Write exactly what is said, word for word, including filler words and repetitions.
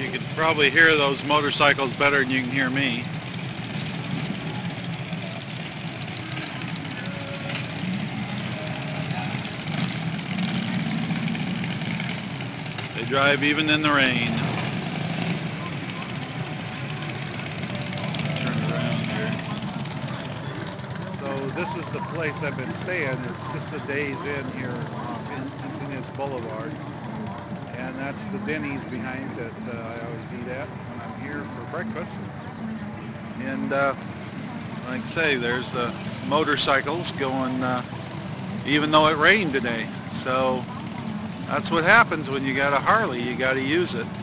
You can probably hear those motorcycles better than you can hear me. They drive even in the rain. Turn around here. So this is the place I've been staying. It's just a day's in here off Encinitas Boulevard. And that's the Denny's behind that uh, I always eat at when I'm here for breakfast. And uh, like I say, there's the motorcycles going, uh, even though it rained today. So that's what happens when you got a Harley. You got to use it.